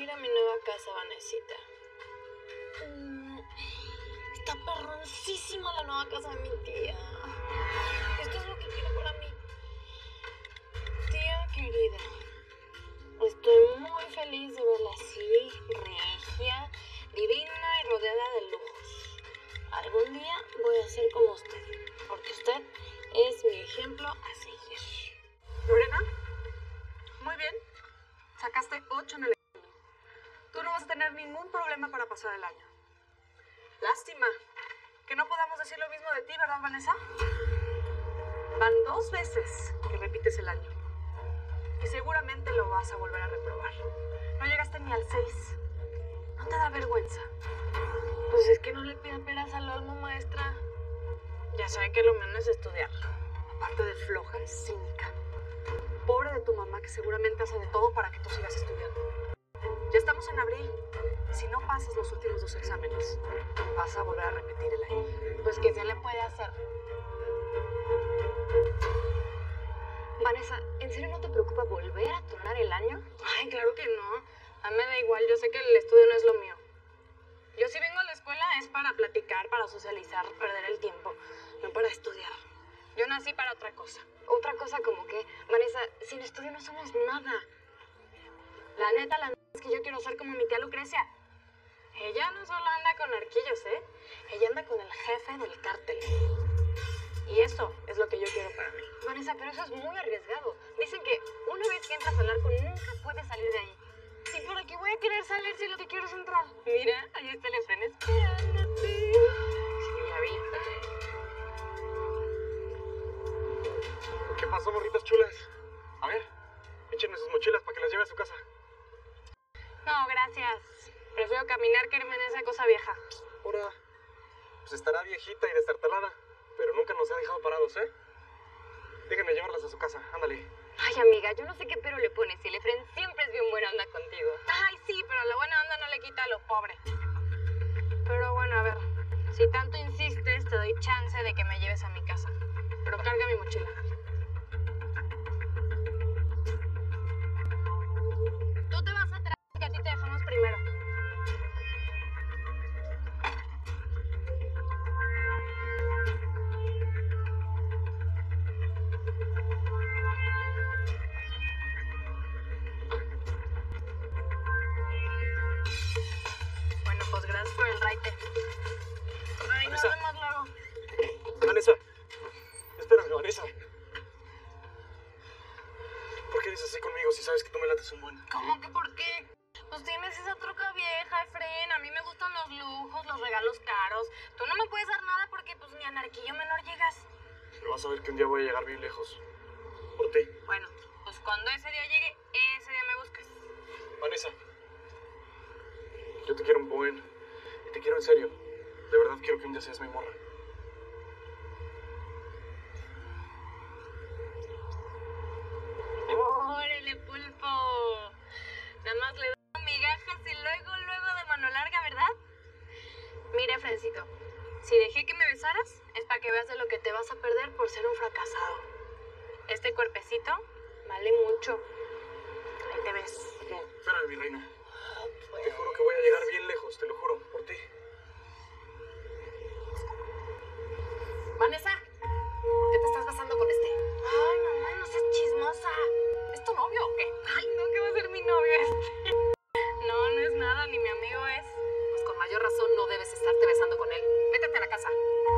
ir a mi nueva casa, Vanesita. Está perroncísima la nueva casa de mi tía. Esto es lo que quiero para mí. Tía querida, estoy muy feliz de verla así, regia, divina y rodeada de lujos. Algún día voy a ser como usted, porque usted es mi ejemplo a seguir. Lorena, muy bien. Sacaste 8 en el examen. Tú no vas a tener ningún problema para pasar el año. Lástima que no podamos decir lo mismo de ti, ¿verdad, Vanessa? Van 2 veces que repites el año. Y seguramente lo vas a volver a reprobar. No llegaste ni al 6. ¿No te da vergüenza? Pues es que no le pida peras al olmo, maestra. Ya sabe que lo menos es estudiar. Aparte de floja, es cínica. Pobre de tu mamá, que seguramente hace de todo para que tú sigas estudiando. Ya estamos en abril. Si no pasas los últimos 2 exámenes, vas a volver a repetir el año. Pues, ¿qué se le puede hacer? Vanessa, ¿en serio no te preocupa volver a tornar el año? Ay, claro que no. A mí me da igual, yo sé que el estudio no es lo mío. Yo si vengo a la escuela es para platicar, para socializar, perder el tiempo, no para estudiar. Yo nací para otra cosa. Otra cosa como que, Vanessa, sin estudio no somos nada. La neta es que yo quiero ser como mi tía Lucrecia. Ella no solo anda con arquillos, ¿eh? Ella anda con el jefe del cártel. Y eso es lo que yo quiero para mí. Vanessa, pero eso es muy arriesgado. Dicen que una vez que entras al narco nunca puedes salir de ahí. ¿Y para qué voy a querer salir si lo que quiero es entrar? Mira, ahí está el Efren esperándote. Sí, ya vi. ¿Qué pasó, morritas chulas? A ver, échenme sus mochilas para que las lleve a su casa. No, gracias. Prefiero caminar que irme en esa cosa vieja. Ahora, pues estará viejita y destartalada, pero nunca nos ha dejado parados, ¿eh? Déjenme llevarlas a su casa, ándale. Ay, amiga, yo no sé qué pero le pones. El Efren siempre es bien buena onda contigo. Ay, sí, pero la buena onda no le quita a lo pobre. Pero bueno, a ver, si tanto insistes, te doy chance de que me lleves a mi casa. Pero carga mi mochila. Tú te vas atrás, que a ti te dejamos primero. Bueno, pues gracias por el raite. Ay, nos Vanessa. vemos luego. Vanessa, espérame, Vanessa. ¿Por qué dices así conmigo si sabes que tú me lates un buen? ¿Cómo que por qué? Pues tienes esa troca vieja, Efren. A mí me gustan los lujos, los regalos caros. Tú no me puedes dar nada porque pues ni a narquillo menor llegas. Pero vas a ver que un día voy a llegar bien lejos. Por ti. Bueno, pues cuando ese día llegue, ese día me buscas. Vanessa, yo te quiero un buen. Y te quiero en serio. De verdad quiero que un día seas mi morra. ¡Órale, pulpo! Nada más le doy migajas y luego de mano larga, ¿verdad? Mira, Efrencito, si dejé que me besaras, es para que veas de lo que te vas a perder por ser un fracasado. Este cuerpecito vale mucho. Ahí te ves. No, espérame, mi reina. Te juro que voy a llegar bien lejos, te lo juro, por ti. Vanessa, ¿por qué te estás besando con este? Ay, mamá, no seas chismosa. ¿Es tu novio o qué? Ay, no, que va a ser mi novio este. No, no es nada, ni mi amigo es. Pues con mayor razón no debes estarte besando con él. Métete a la casa.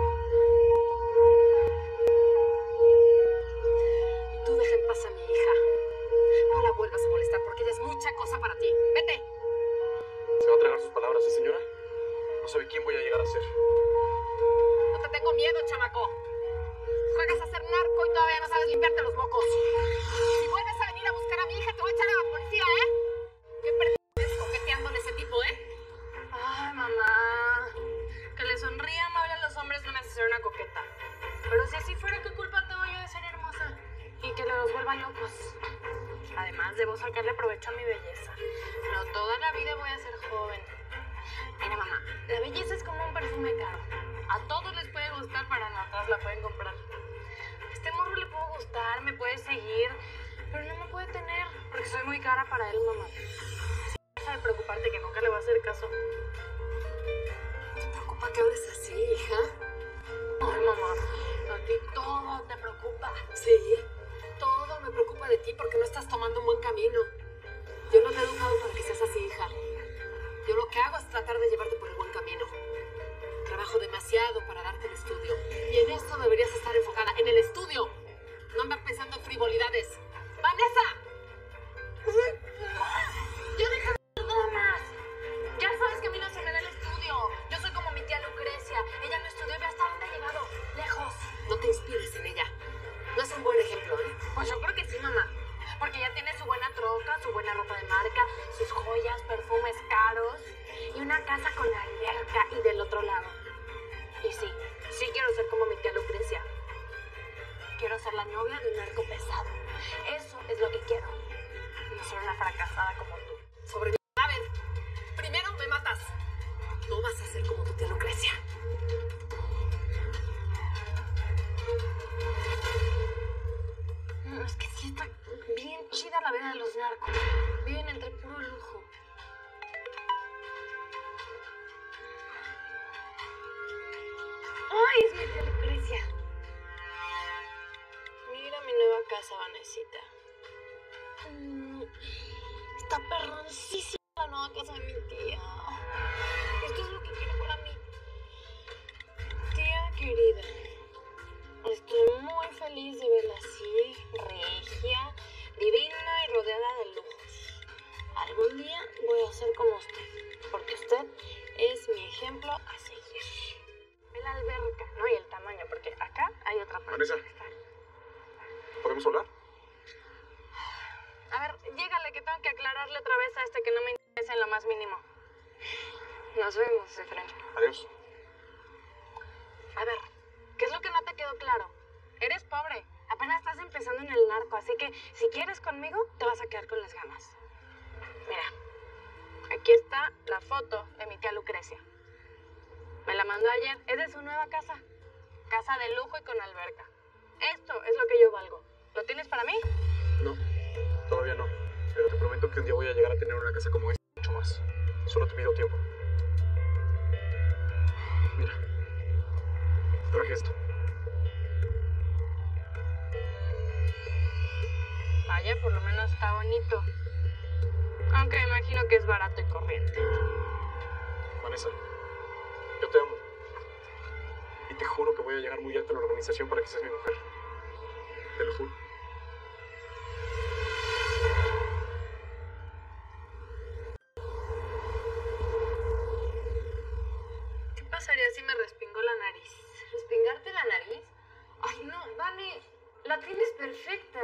Y tú deja en paz a mi hija. No la vuelvas a molestar porque ella es mucha cosa para ti. Vete. ¿Se va a tragar sus palabras, señora? No sabe quién voy a llegar a ser. No te tengo miedo, chamaco. Juegas a ser narco y todavía no sabes limpiarte los mocos. Si vuelves a venir a buscar a mi hija, te voy a echar a la policía, ¿eh? ¿Qué pretendes coqueteando en ese tipo, eh? Ay, mamá. Que le sonría amable a los hombres no me hace ser una coqueta. Pero si así fuera, ¿qué culpa tengo yo de ser hermosa? Y que los vuelva locos. Además, debo sacarle provecho a mi belleza. No toda la vida voy a ser joven. Mira, mamá, la belleza es como un perfume caro. A todos les puede gustar, para nosotras la pueden comprar. A este morro le puedo gustar, me puede seguir, pero no me puede tener, porque soy muy cara para él, mamá. Así que deja de preocuparte. aparte que nunca le va a hacer caso. ¿Te preocupa que hables así, hija? Ay, mamá, a ti todo te preocupa. Sí, todo me preocupa de ti porque no estás tomando un buen camino. Yo no te he educado para que seas así, hija. Yo lo que hago es tratar de llevarte por el buen camino. Trabajo demasiado para darte el estudio. Y en eso deberías estar enfocada, en el estudio. No andar pensando en frivolidades. ¡Vanessa! Ya deja de hacer nada más. Ya sabes que a mí no se me da el estudio. Yo soy como mi tía Lucrecia. Ella no estudió y ve hasta dónde ha llegado. Lejos. No te inspires en ella. No es un buen ejemplo, ¿eh? Pues yo creo que sí, mamá. Porque ella tiene su buena troca, su buena ropa de marca, sus joyas, perfumes caros y una casa con la alberca y del otro lado. Y sí, sí quiero ser como mi tía Lucrecia. Quiero ser la novia de un narco pesado. Eso es lo que quiero. No ser una fracasada como tú. Sobre... A ver, primero me matas. No vas a ser como tu tía Lucrecia. No, es que sí está bien chida la vida de los narcos. Viven entre puro lujo. ¡Ay, es mi tía Lucrecia! Mira mi nueva casa, Vanesita. Está perroncísima la nueva casa de mi tía. Esto es lo que quiero para mí. Tía querida, estoy muy feliz de verla así, regia, divina y rodeada de lujos. Algún día voy a ser como usted, porque usted es mi ejemplo a seguir. Ve la alberca, ¿no? Y el tamaño, porque acá hay otra parte. Vanessa, ¿podemos hablar? A ver, llégale que tengo que aclararle otra vez a este que no me interesa en lo más mínimo. Nos vemos, Efraín. Adiós. A ver, ¿qué es lo que no te quedó claro? Eres pobre, apenas estás empezando en el narco, así que si quieres conmigo, te vas a quedar con las ganas. Mira, aquí está la foto de mi tía Lucrecia. Me la mandó ayer, es de su nueva casa. Casa de lujo y con alberca. Esto es lo que yo valgo. ¿Lo tienes para mí? No, todavía no. Pero te prometo que un día voy a llegar a tener una casa como esta, mucho más. Solo te pido tiempo. Mira, traje esto. Vaya, por lo menos está bonito. Aunque me imagino que es barato y corriente. Vanessa, yo te amo. Y te juro que voy a llegar muy alto en la organización para que seas mi mujer. Te lo juro. ¿Qué pasaría si me respingo la nariz? ¿Respingarte la nariz? Ay, no, Vane, la tienes perfecta.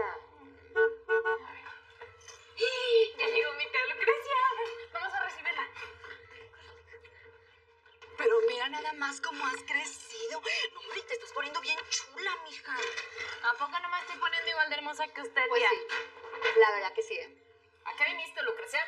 Ya llegó mi tía Lucrecia. Vamos a recibirla. Pero mira nada más cómo has crecido. No, hombre, te estás poniendo bien chula, mija. ¿A poco no me estoy poniendo igual de hermosa que usted, Pues tía? sí, la verdad que sí, ¿eh? ¿A qué viniste, Lucrecia?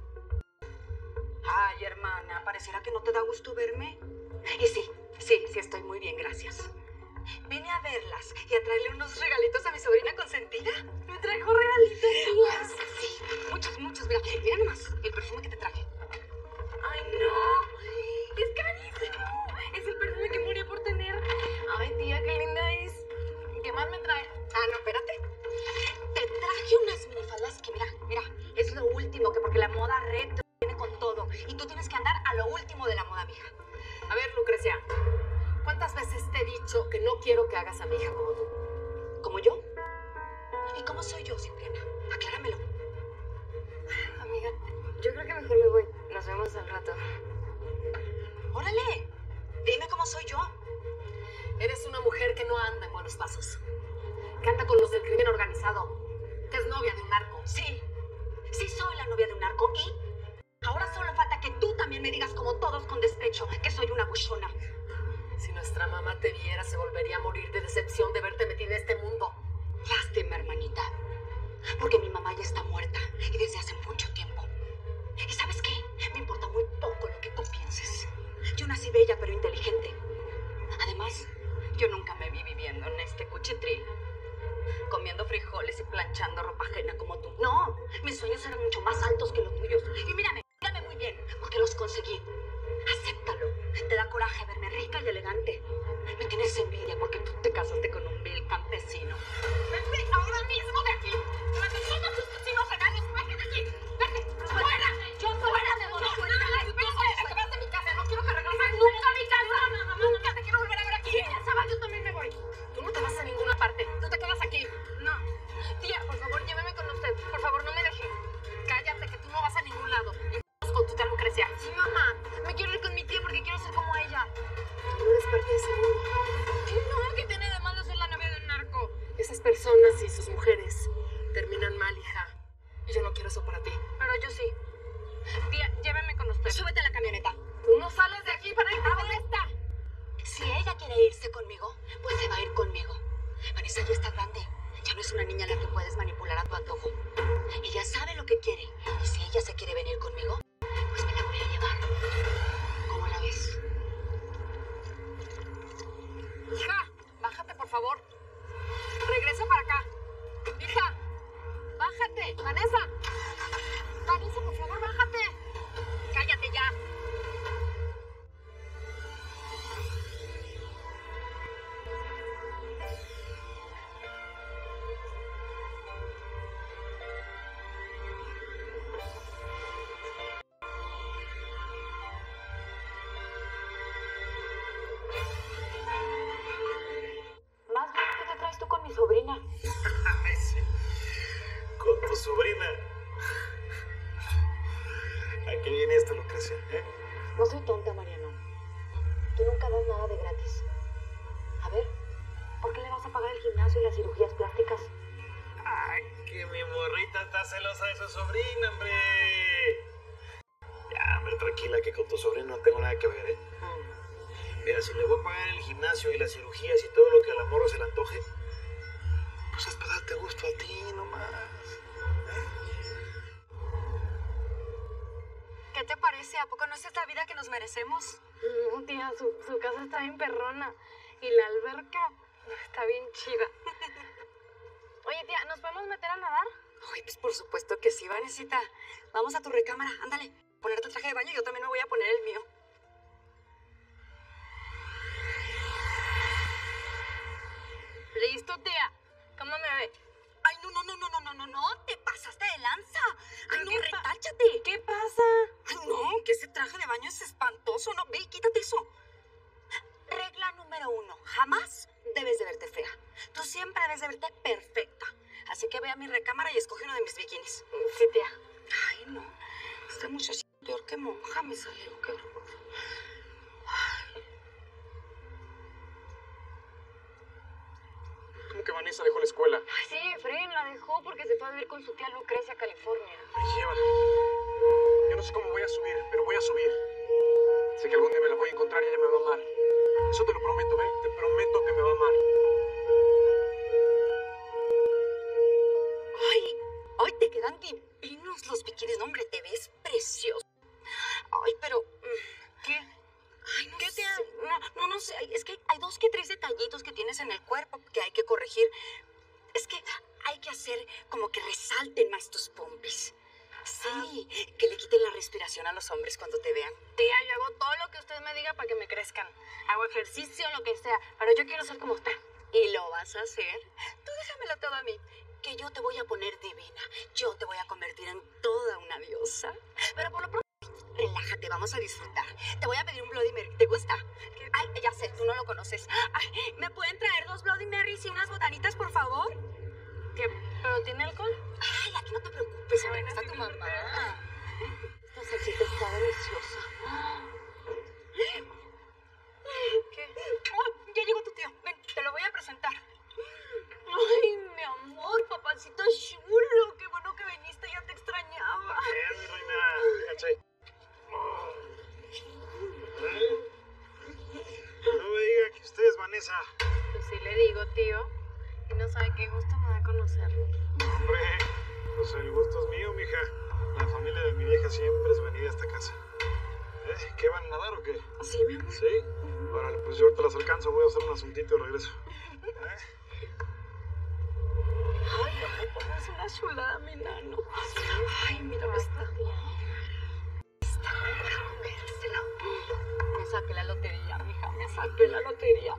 Ay, hermana, pareciera que no te da gusto verme. Y sí, estoy muy bien, gracias. Vine a verlas y a traerle unos regalitos a mi sobrina consentida. Me trajo regalitos, tía. Ay, sí, muchos, mira nomás el perfume que te traje. Ay, no. Es carísimo. Es el perfume que moría por tener. Ay, tía, qué linda es. ¿Qué más me trae? Ah, no, espérate. Te traje unas minifaldas que, mira, es lo último, que porque la moda retro viene con todo. Y tú tienes que andar a lo último de la moda, mija. A ver, Lucrecia, ¿cuántas veces te he dicho que no quiero que hagas a mi hija como tú? ¿Como yo? ¿Y cómo soy yo, Cipriana? Acláramelo. Amiga, yo creo que mejor me voy. Nos vemos al rato. Órale, dime cómo soy yo. Eres una mujer que no anda en buenos pasos. Que anda con los del crimen organizado. Que es novia de un narco. Sí soy la novia de un narco. Y ahora solo falta que tú también me digas como todos con despecho que soy una buchona. Si nuestra mamá te viera, se volvería a morir de decepción de verte metida en este mundo. Lástima, hermanita. Porque mi mamá ya está muerta. Y desde hace mucho tiempo. ¿Y sabes qué? Me importa muy poco lo que tú pienses. Yo nací bella pero inteligente. Además, yo nunca me vi viviendo en este cuchitril, comiendo frijoles y planchando ropa ajena como tú. No, mis sueños eran mucho más altos que los tuyos. Y mírame muy bien. conseguí. Acéptalo. Te da coraje verme rica y elegante. Me tienes envidia porque tú te casaste con un vil campesino. ¡Vete ahora mismo de aquí! ¡Durante todos tus vecinos regalos! ¡Vete de aquí! ¡Vete! ¡Fuera! ¡Yo fuera de donde tú te vas de mi casa! ¡No quiero que regreses nunca a mi casa! ¡Nunca te quiero volver a ver aquí! ¡Ya sabes, yo también me voy! Tú no te vas a ninguna parte. Tú te quedas aquí. No. Tía, por favor, lléveme con usted. Por favor, no me deje. Cállate, que tú no vas a ningún lado. Y con tu tía Lucrecia. Sí, mamá. Me quiero ir con mi tía porque quiero ser como ella. Tú no eres parte de ese mundo. No, ¿qué tiene de malo ser la novia de un narco? Esas personas y sus mujeres terminan mal, hija. Y yo no quiero eso para ti. Pero yo sí. Tía, lléveme con usted. Súbete a la camioneta. Tú no sales de aquí para irte. ¿Dónde está? Si ella quiere irse conmigo, pues se va a ir conmigo. Vanessa ya está grande. Ya no es una niña a la que puedes manipular a tu antojo. Ella sabe lo que quiere. Y si ella se quiere venir conmigo, pues me la voy a llevar. ¿Cómo la ves? Hija, bájate, por favor. Regresa para acá. Hija, bájate. Vanessa. Vanessa, por favor, bájate. ¡Cállate ya! Más bien, ¿qué te traes tú con mi sobrina? Ay, sí. Con tu sobrina. ¿A qué viene esto, Lucrecia? No soy tonta, Mariano. Tú nunca das nada de gratis. A ver, ¿por qué le vas a pagar el gimnasio y las cirugías plásticas? Ay, que mi morrita está celosa de su sobrina, hombre. Ya, hombre, tranquila, que con tu sobrina no tengo nada que ver, ¿eh? Mira, si le voy a pagar el gimnasio y las cirugías y todo lo que a la morra se le antoje, pues es para darte gusto a ti, nomás. ¿Qué te parece? ¿A poco no es esta vida que nos merecemos? No, tía, su casa está bien perrona. Y la alberca está bien chida. Oye, tía, ¿nos podemos meter a nadar? Ay, pues por supuesto que sí, Vanesita. Vamos a tu recámara, ándale. Ponerte el traje de baño y yo también me voy a poner el mío. Listo, tía. ¿Cómo me ve? Ay, no, te pasaste de lanza. Ay, no, ¿Qué retáchate. ¿Qué pasa? Ay, no, que ese traje de baño es espantoso. No, ve y quítate eso. Regla número 1. Jamás debes de verte fea. Tú siempre debes de verte perfecta. Así que ve a mi recámara y escoge uno de mis bikinis. Sí, tía. Ay, no. Esta muchacha peor que monja me salió. Qué horror. ¿Cómo que Vanessa dejó la escuela? Ay, sí, Fren la dejó porque se fue a vivir con su tía Lucrecia a California. Ay, llévala. Yo no sé cómo voy a subir, pero voy a subir. Sé que algún día me la voy a encontrar y ella me va a amar. Eso te lo prometo, ¿eh? Te prometo que me va a amar. Ay, hoy te quedan divinos los bikinis. No, hombre, te ves precioso. Ay, pero... ¿Qué? Ay, no sé. No sé. Es que hay 2 que 3 detallitos que tienes en el cuerpo que hay que corregir. Es que hay que hacer como que resalten más tus pompis. Sí, que le quiten la respiración a los hombres cuando te vean. Tía, yo hago todo lo que usted me diga para que me crezcan. Hago ejercicio, lo que sea. Pero yo quiero ser como usted. ¿Y lo vas a hacer? Tú déjamelo todo a mí. Que yo te voy a poner divina. Yo te voy a convertir en toda una diosa. Pero por lo pronto, relájate, vamos a disfrutar. Te voy a pedir un Bloody Mary. ¿Te gusta? Ay, ya sé, tú no lo conoces. Ay, ¿me pueden traer 2 Bloody Marys y unas botanitas, por favor? Tía, ¿pero tiene alcohol? Ay, aquí no te preocupes, bueno, está tu mamá. Esta salsita está deliciosa. ¿Qué? Oh, ya llegó tu tío. Ven, te lo voy a presentar. Ay, mi amor, papacito chulo. Qué bueno que viniste, ya te extrañaba. Mi reina, fíjate. No me diga que usted es Vanessa. Pues sí le digo, tío. Y no sabe qué gusto me da conocerlo. Hombre, pues el gusto es mío, mija. La familia de mi vieja siempre es venida a esta casa. ¿Qué van a nadar o qué? Sí, mi amor. ¿Sí? Órale, pues yo ahorita las alcanzo. Voy a hacer un asuntito y regreso. Ay, amor, pues es una chulada, mi nano. Ay, mira, está. Está para comer. saqué la lotería, mija, me saqué la lotería.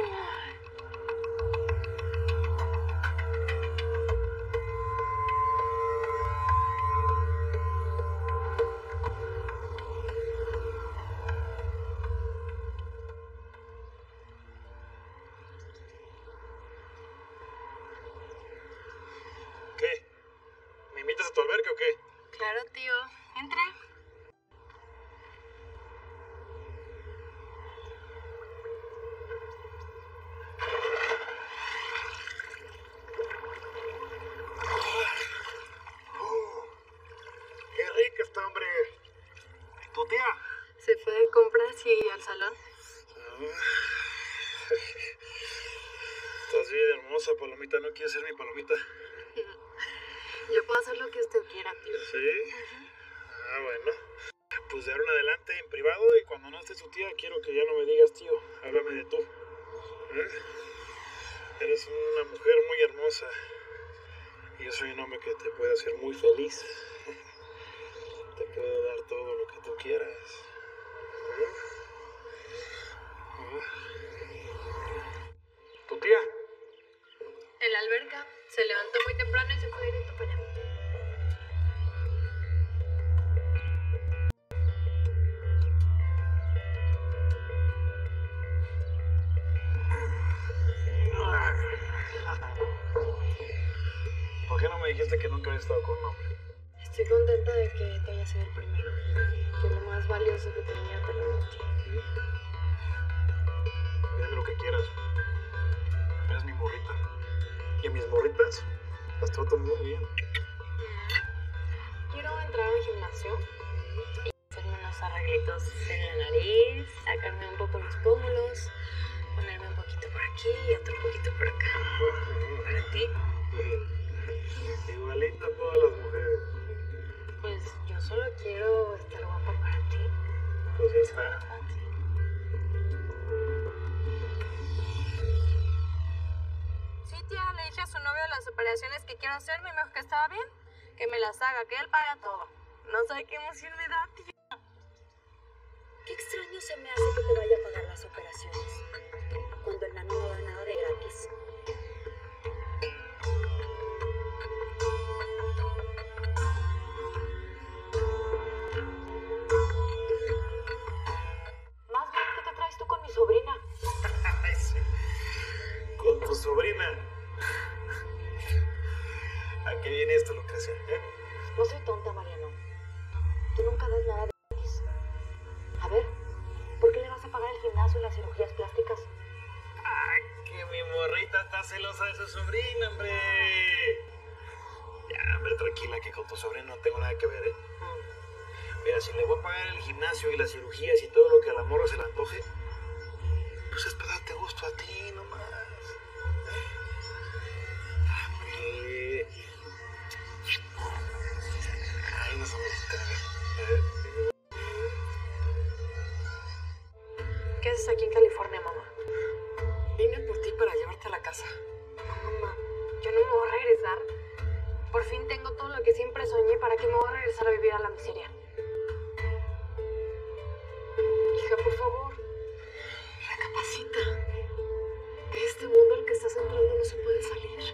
¿Qué? ¿Me invitas a tu albergue o qué? Claro, tío. Entre. ¡Qué rica está, hombre! ¿Tu tía? Se fue de compras y al salón. Estás bien hermosa, Palomita. ¿No quieres ser mi Palomita? Yo puedo hacer lo que usted quiera, tío. ¿Sí? Ah, bueno. Pues de ahora en adelante en privado y cuando no esté su tía quiero que ya no me digas tío. Háblame de tú. Eres una mujer muy hermosa. Y yo soy un hombre que te puede hacer muy feliz. Te puedo dar todo lo que tú quieras. ¿Tu tía? En la alberca. Se levantó muy temprano y se fue directo para allá. ¿Por qué no me dijiste que nunca habías estado con un hombre? Estoy contenta de que tú hayas sido el primero. Que lo más valioso que tenía te lo metí. Dime lo que quieras. Eres mi morrita. Y a mis morritas las trato muy bien. Quiero entrar al gimnasio y hacerme unos arreglitos en la nariz, sacarme un poco los pómulos, ponerme un poquito por aquí y otro poquito por acá. ¿Para ti? Igualita a todas las mujeres. Pues yo solo quiero estar guapa para ti. Pues ya está. Para ti. Sí, tía, le dije a su novio las operaciones que quiero hacerme y me dijo que estaba bien, que me las haga, que él paga todo. No sé qué emoción me da, tía. Qué extraño se me hace que te vaya a pagar las operaciones, cuando el nano no da nada de gratis. Más bien, ¿qué te traes tú con mi sobrina? Ay, sí. Con tu sobrina. ¿A qué viene esto, Lucrecia? No soy tonta, Mariano. Tú nunca das nada de gratis. A ver, ¿por qué le vas a pagar el gimnasio y las cirugías plásticas? Ay, que mi morrita está celosa de su sobrina, hombre. Ya, hombre, tranquila, que con tu sobrina no tengo nada que ver, ¿eh? Mira, si le voy a pagar el gimnasio y las cirugías y todo lo que a la morra se le antoje, pues es para darte gusto a ti, nomás. Hombre. Ay, no somos... ¿Qué haces aquí en California, mamá? Vine por ti para llevarte a la casa. Mamá, yo no me voy a regresar. Por fin tengo todo lo que siempre soñé. ¿Para qué me voy a regresar a vivir a la miseria? Hija, por favor, recapacita. De este mundo al que estás entrando no se puede salir.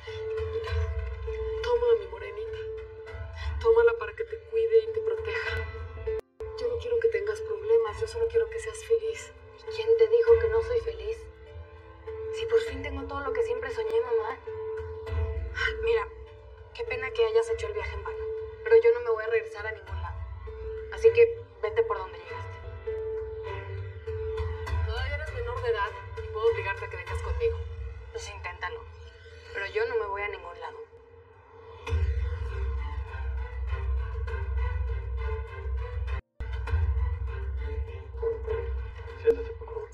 Toma a mi morenita. Tómala para que te cuide y te proteja. Yo no quiero que tengas problemas, yo solo quiero que seas feliz. ¿Y quién te dijo que no soy feliz? Si por fin tengo todo lo que siempre soñé, mamá. Mira, qué pena que hayas hecho el viaje en vano. Pero yo no me voy a regresar a ningún lado. Así que vete por donde llegaste. Todavía eres menor de edad y puedo obligarte a que vengas conmigo. Pues inténtalo. Pero yo no me voy a ningún lado. Siéntate, por favor.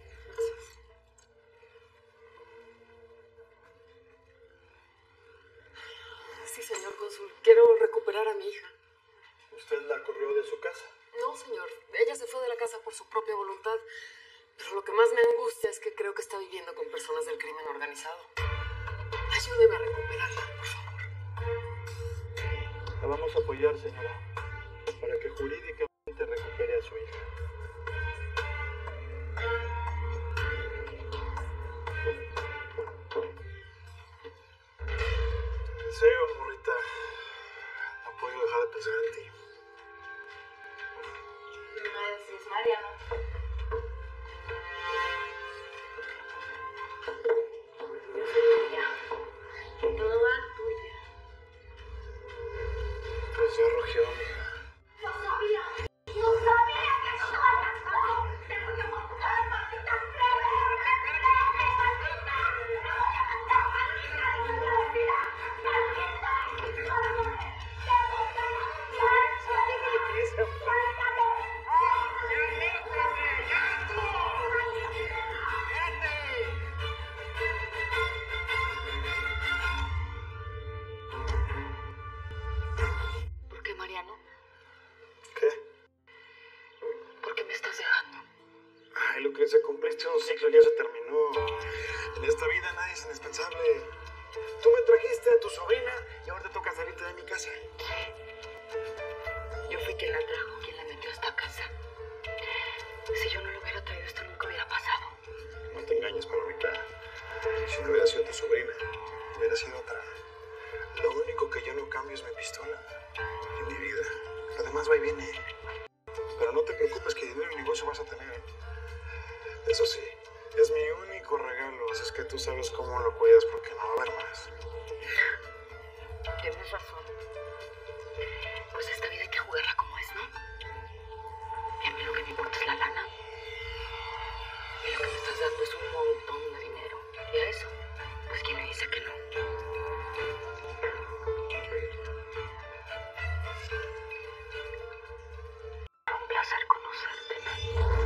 Sí, señor cónsul. Quiero recuperar a mi hija. ¿Usted la corrió de su casa? No, señor. Ella se fue de la casa por su propia voluntad. Pero lo que más me angustia es que creo que está viviendo con personas del crimen organizado. Ayúdeme a recuperarla, por favor. La vamos a apoyar, señora, para que jurídicamente recupere a su hija. Porque cumpliste un ciclo y ya se terminó. En esta vida nadie es indispensable. Tú me trajiste a tu sobrina y ahora te toca salirte de mi casa. Yo fui quien la trajo, quien la metió a esta casa. Si yo no lo hubiera traído, esto nunca hubiera pasado. No te engañes, Margarita. Si no hubiera sido tu sobrina, hubiera sido otra. Lo único que yo no cambio es mi pistola y mi vida. Lo demás va y viene. Pero no te preocupes que dinero y negocio vas a tener. Eso sí, es mi único regalo, así es que tú sabes cómo lo cuidas porque no va a haber más. Tienes razón. Pues esta vida hay que jugarla como es, ¿no? Y a mí lo que me importa es la lana. Y lo que me estás dando es un montón de dinero. Y a eso, pues ¿quién me dice que no? Un placer conocerte, ¿no?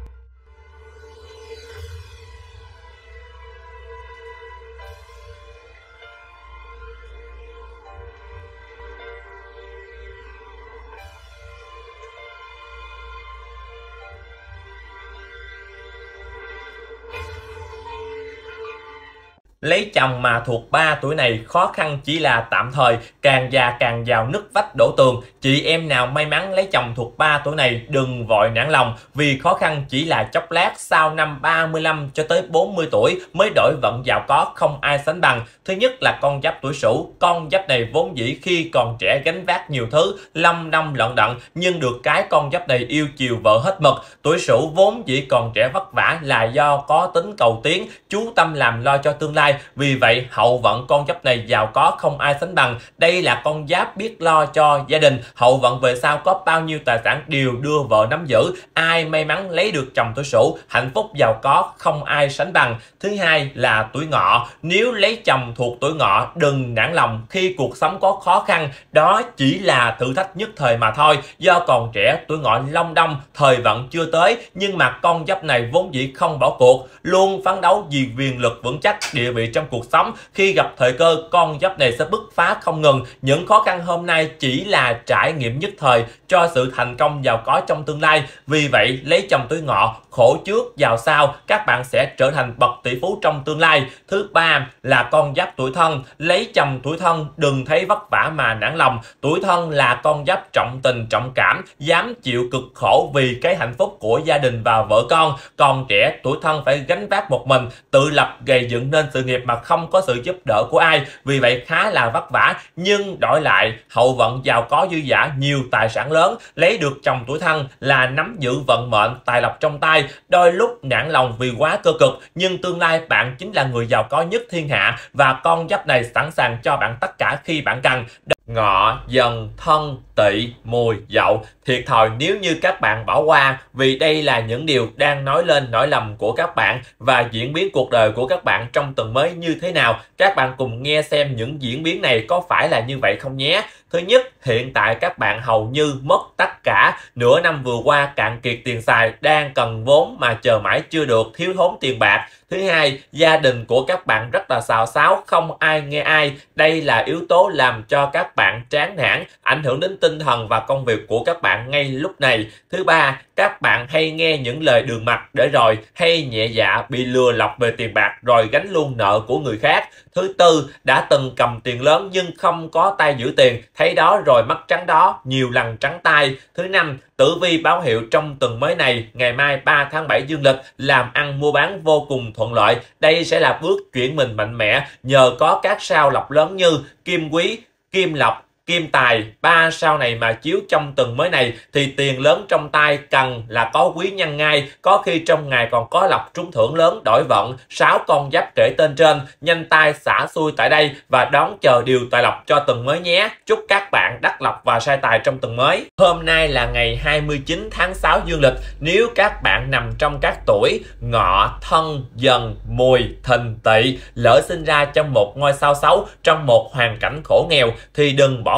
Lấy chồng mà thuộc 3 tuổi này khó khăn chỉ là tạm thời, càng già càng vào nứt vách đổ tường. Chị em nào may mắn lấy chồng thuộc 3 tuổi này đừng vội nản lòng, vì khó khăn chỉ là chốc lát, sau năm 35 cho tới 40 tuổi mới đổi vận giàu có không ai sánh bằng. Thứ nhất là con giáp tuổi Sửu. Con giáp này vốn dĩ khi còn trẻ gánh vác nhiều thứ, lâm đâm lận đận, nhưng được cái con giáp này yêu chiều vợ hết mực. Tuổi Sửu vốn dĩ còn trẻ vất vả là do có tính cầu tiến, chú tâm làm lo cho tương lai. Vì vậy hậu vận con giáp này giàu có không ai sánh bằng. Đây là con giáp biết lo cho gia đình. Hậu vận về sau có bao nhiêu tài sản đều đưa vợ nắm giữ. Ai may mắn lấy được chồng tuổi Sửu, hạnh phúc giàu có không ai sánh bằng. Thứ hai là tuổi Ngọ. Nếu lấy chồng thuộc tuổi Ngọ đừng nản lòng khi cuộc sống có khó khăn, đó chỉ là thử thách nhất thời mà thôi. Do còn trẻ, tuổi Ngọ long đong, thời vận chưa tới, nhưng mà con giáp này vốn dĩ không bỏ cuộc, luôn phấn đấu vì quyền lực vững chắc, địa vị trong cuộc sống. Khi gặp thời cơ, con giáp này sẽ bứt phá không ngừng. Những khó khăn hôm nay chỉ là trải nghiệm nhất thời cho sự thành công giàu có trong tương lai. Vì vậy lấy chồng tuổi Ngọ, khổ trước giàu sau, các bạn sẽ trở thành bậc tỷ phú trong tương lai. Thứ ba là con giáp tuổi Thân. Lấy chồng tuổi Thân đừng thấy vất vả mà nản lòng. Tuổi Thân là con giáp trọng tình trọng cảm, dám chịu cực khổ vì cái hạnh phúc của gia đình và vợ con. Còn trẻ, tuổi Thân phải gánh vác một mình, tự lập gầy dựng nên sự nghiệp mà không có sự giúp đỡ của ai, vì vậy khá là vất vả, nhưng đổi lại hậu vận giàu có dư dả, nhiều tài sản lớn. Lấy được chồng tuổi Thân là nắm giữ vận mệnh, tài lộc trong tay. Đôi lúc nản lòng vì quá cơ cực, nhưng tương lai bạn chính là người giàu có nhất thiên hạ, và con giáp này sẵn sàng cho bạn tất cả khi bạn cần. Ngọ, Dần, Thân, Tỵ, Mùi, Dậu. Thiệt thòi nếu như các bạn bỏ qua, vì đây là những điều đang nói lên nỗi lầm của các bạn và diễn biến cuộc đời của các bạn trong tuần mới như thế nào. Các bạn cùng nghe xem những diễn biến này có phải là như vậy không nhé. Thứ nhất, hiện tại các bạn hầu như mất tất cả. Nửa năm vừa qua cạn kiệt tiền xài, đang cần vốn mà chờ mãi chưa được, thiếu thốn tiền bạc. Thứ hai, gia đình của các bạn rất là xào xáo, không ai nghe ai. Đây là yếu tố làm cho các bạn chán nản, ảnh hưởng đến tinh thần và công việc của các bạn ngay lúc này. Thứ ba, các bạn hay nghe những lời đường mật để rồi hay nhẹ dạ bị lừa lọc về tiền bạc rồi gánh luôn nợ của người khác. Thứ tư, đã từng cầm tiền lớn nhưng không có tay giữ tiền, thấy đó rồi mất trắng đó, nhiều lần trắng tay. Thứ năm, tử vi báo hiệu trong tuần mới này, ngày mai 3 tháng 7 dương lịch, làm ăn mua bán vô cùng thuận lợi. Đây sẽ là bước chuyển mình mạnh mẽ nhờ có các sao lộc lớn như Kim Quý, Kim Lộc, Kim Tài. 3 sao này mà chiếu trong tuần mới này thì tiền lớn trong tay, cần là có quý nhân ngay, có khi trong ngày còn có lộc trúng thưởng lớn đổi vận. 6 con giáp kể tên trên, nhanh tay xả xui tại đây và đón chờ điều tài lộc cho tuần mới nhé. Chúc các bạn đắc lộc và sai tài trong tuần mới. Hôm nay là ngày 29 tháng 6 dương lịch. Nếu các bạn nằm trong các tuổi Ngọ, Thân, Dần, Mùi, Thìn, Tỵ, lỡ sinh ra trong một ngôi sao xấu, trong một hoàn cảnh khổ nghèo thì đừng bỏ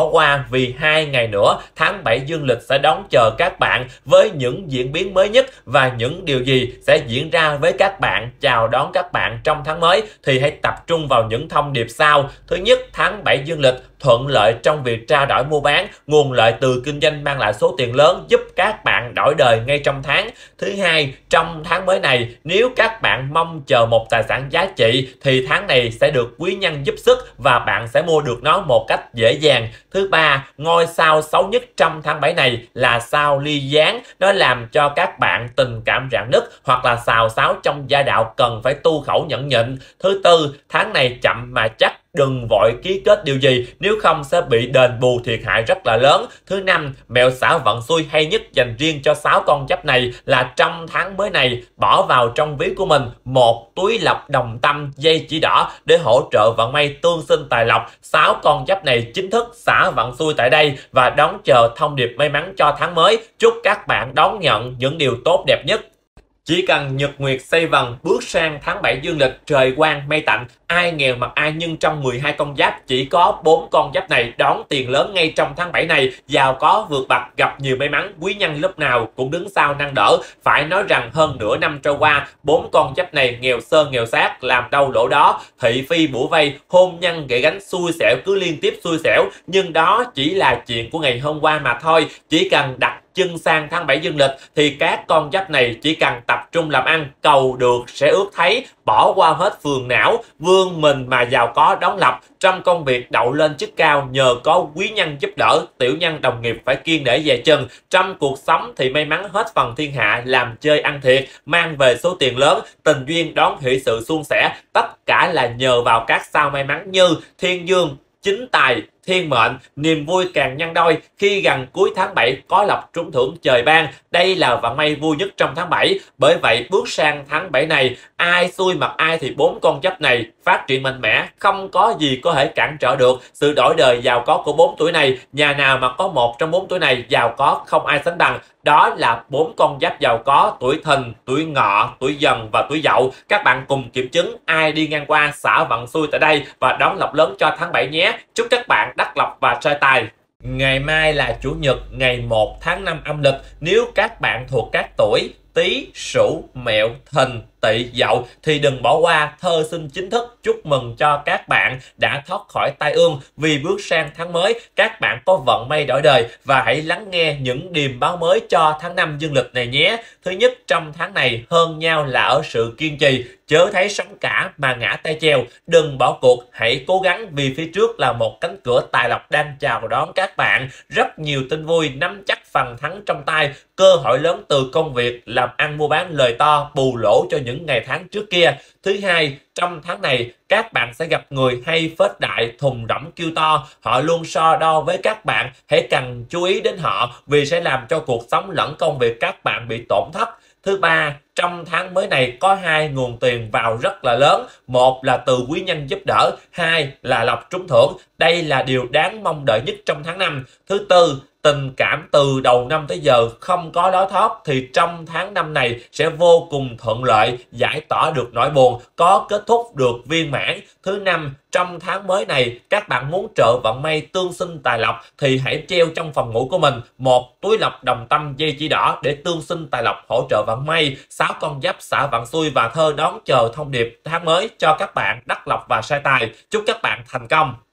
bỏ qua vì 2 ngày nữa tháng 7 dương lịch sẽ đón chờ các bạn với những diễn biến mới nhất và những điều gì sẽ diễn ra với các bạn, chào đón các bạn trong tháng mới, thì hãy tập trung vào những thông điệp sau. Thứ nhất, tháng 7 dương lịch thuận lợi trong việc trao đổi mua bán, nguồn lợi từ kinh doanh mang lại số tiền lớn giúp các bạn đổi đời ngay trong tháng. Thứ hai, trong tháng mới này, nếu các bạn mong chờ một tài sản giá trị thì tháng này sẽ được quý nhân giúp sức và bạn sẽ mua được nó một cách dễ dàng. Thứ ba, ngôi sao xấu nhất trong tháng 7 này là sao ly gián, nó làm cho các bạn tình cảm rạn nứt hoặc là xào xáo trong gia đạo, cần phải tu khẩu nhẫn nhịn. Thứ tư, tháng này chậm mà chắc, đừng vội ký kết điều gì, nếu không sẽ bị đền bù thiệt hại rất là lớn. Thứ năm, mẹo xả vận xui hay nhất dành riêng cho 6 con giáp này là trong tháng mới này bỏ vào trong ví của mình một túi lọc đồng tâm dây chỉ đỏ để hỗ trợ vận may tương sinh tài lộc. 6 con giáp này chính thức xả vận xui tại đây và đón chờ thông điệp may mắn cho tháng mới. Chúc các bạn đón nhận những điều tốt đẹp nhất. Chỉ cần nhật nguyệt xây vần bước sang tháng 7 dương lịch, trời quang mây tạnh, ai nghèo mặc ai, nhưng trong 12 con giáp chỉ có 4 con giáp này đón tiền lớn ngay trong tháng 7 này, giàu có vượt bậc, gặp nhiều may mắn, quý nhân lúc nào cũng đứng sau nâng đỡ. Phải nói rằng hơn nửa năm trôi qua, 4 con giáp này nghèo sơn nghèo sát, làm đâu lỗ đó, thị phi bủa vây, hôn nhân gậy gánh xui xẻo cứ liên tiếp xui xẻo, nhưng đó chỉ là chuyện của ngày hôm qua mà thôi. Chỉ cần đặt chân sang tháng 7 dương lịch thì các con giáp này chỉ cần tập trung làm ăn, cầu được sẽ ước thấy, bỏ qua hết phiền não, vươn mình mà giàu có đón lập. Trong công việc đậu lên chức cao nhờ có quý nhân giúp đỡ, tiểu nhân đồng nghiệp phải kiêng để về chân. Trong cuộc sống thì may mắn hết phần thiên hạ, làm chơi ăn thiệt, mang về số tiền lớn, tình duyên đón hỷ sự suôn sẻ. Tất cả là nhờ vào các sao may mắn như thiên dương, chính tài, thiên mệnh. Niềm vui càng nhân đôi khi gần cuối tháng 7 có lộc trúng thưởng trời ban. Đây là vận may vui nhất trong tháng 7. Bởi vậy bước sang tháng 7 này, ai xui mặc ai thì 4 con giáp này phát triển mạnh mẽ, không có gì có thể cản trở được sự đổi đời giàu có của 4 tuổi này. Nhà nào mà có một trong 4 tuổi này giàu có không ai sánh bằng. Đó là 4 con giáp giàu có tuổi Thìn, tuổi Ngọ, tuổi Dần và tuổi Dậu. Các bạn cùng kiểm chứng ai đi ngang qua xả vận xui tại đây và đón lộc lớn cho tháng 7 nhé. Chúc các bạn đắc lộc và trai tài. Ngày mai là Chủ nhật, ngày 1 tháng 5 âm lịch. Nếu các bạn thuộc các tuổi Tý, Sửu, Mẹo, Thìn, Tỵ, Dậu thì đừng bỏ qua thơ sinh chính thức. Chúc mừng cho các bạn đã thoát khỏi tai ương vì bước sang tháng mới, các bạn có vận may đổi đời. Và hãy lắng nghe những điềm báo mới cho tháng 5 dương lịch này nhé. Thứ nhất, trong tháng này hơn nhau là ở sự kiên trì, chớ thấy sóng cả mà ngã tay treo. Đừng bỏ cuộc, hãy cố gắng vì phía trước là một cánh cửa tài lộc đang chào đón các bạn. Rất nhiều tin vui, nắm chắc phần thắng trong tay, cơ hội lớn từ công việc, làm ăn mua bán lời to, bù lỗ cho những ngày tháng trước kia. Thứ hai, trong tháng này các bạn sẽ gặp người hay phết đại, thùng rỗng kêu to, họ luôn so đo với các bạn, hãy cần chú ý đến họ vì sẽ làm cho cuộc sống lẫn công việc các bạn bị tổn thất. Thứ ba, trong tháng mới này có 2 nguồn tiền vào rất là lớn. Một là từ quý nhân giúp đỡ, 2 là lộc trúng thưởng. Đây là điều đáng mong đợi nhất trong tháng 5. Thứ tư, tình cảm từ đầu năm tới giờ không có lối thoát thì trong tháng 5 này sẽ vô cùng thuận lợi, giải tỏa được nỗi buồn, có kết thúc được viên mãn. Thứ năm, trong tháng mới này các bạn muốn trợ vận may tương sinh tài lộc thì hãy treo trong phòng ngủ của mình một túi lộc đồng tâm dây chỉ đỏ để tương sinh tài lộc, hỗ trợ vận may. 6 con giáp xả vận xui và thơ đón chờ thông điệp tháng mới cho các bạn đắc lộc và sai tài. Chúc các bạn thành công.